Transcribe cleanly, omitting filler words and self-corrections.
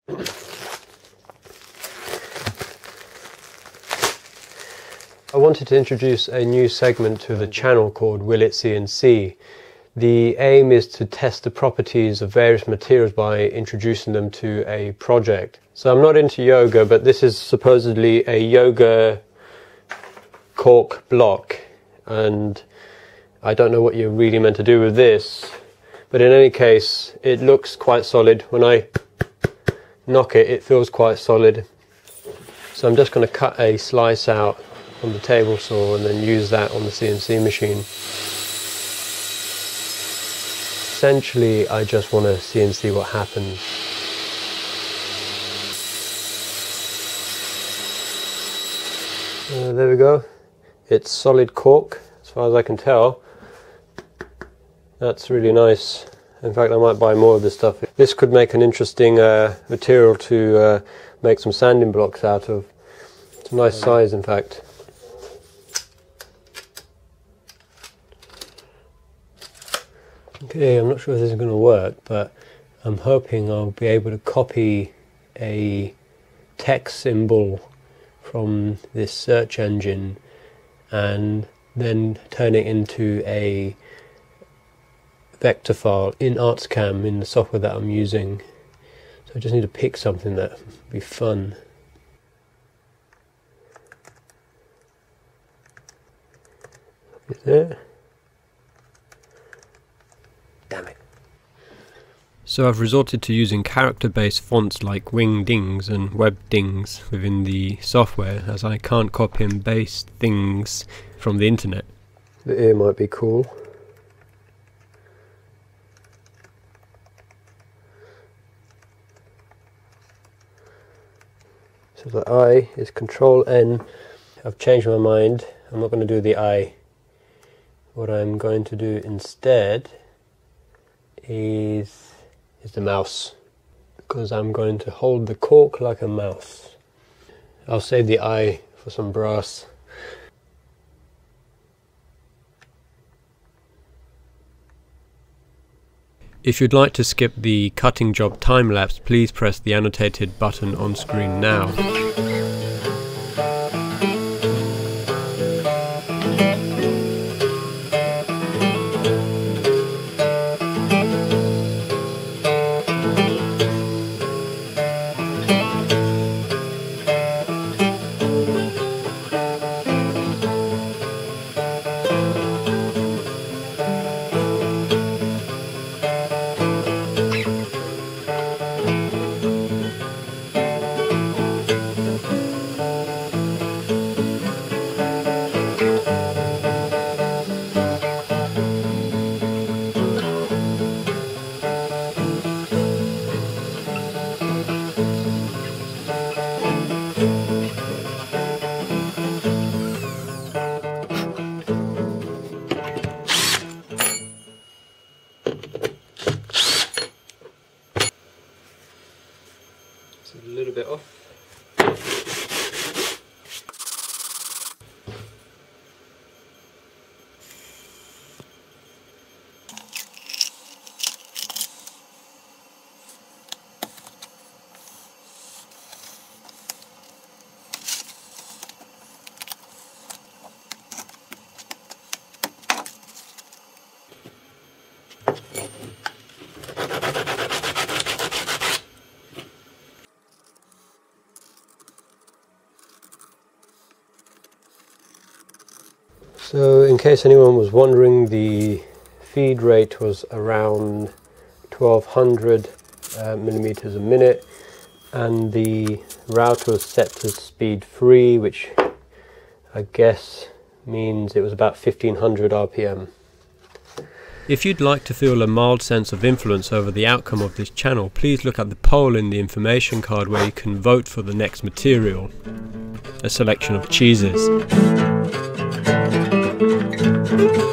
I wanted to introduce a new segment to the channel called Will It CNC. The aim is to test the properties of various materials by introducing them to a project. So I'm not into yoga, but this is supposedly a yoga cork block, and I don't know what you're really meant to do with this, but in any case it looks quite solid. When I knock it, it feels quite solid. So I'm just going to cut a slice out on the table saw and then use that on the CNC machine. Essentially I just want to CNC what happens. There we go. It's solid cork as far as I can tell. That's really nice. In fact, I might buy more of this stuff. This could make an interesting material to make some sanding blocks out of. It's a nice size, in fact. Okay, I'm not sure if this is going to work, but I'm hoping I'll be able to copy a text symbol from this search engine and then turn it into a vector file in ArtsCam in the software that I'm using. So I just need to pick something that would be fun. There. Damn it. So I've resorted to using character-based fonts like Wingdings and Webdings within the software, as I can't copy and paste things from the internet. The ear might be cool. So the I is Control N. I've changed my mind. I'm not going to do the I. What I'm going to do instead is the mouse, because I'm going to hold the cork like a mouse. I'll save the I for some brass. If you'd like to skip the cutting job time lapse, please press the annotated button on screen now. A little bit off. So in case anyone was wondering, the feed rate was around 1200 millimeters a minute, and the router was set to speed 3, which I guess means it was about 1500 RPM. If you'd like to feel a mild sense of influence over the outcome of this channel, please look at the poll in the information card where you can vote for the next material, a selection of cheeses.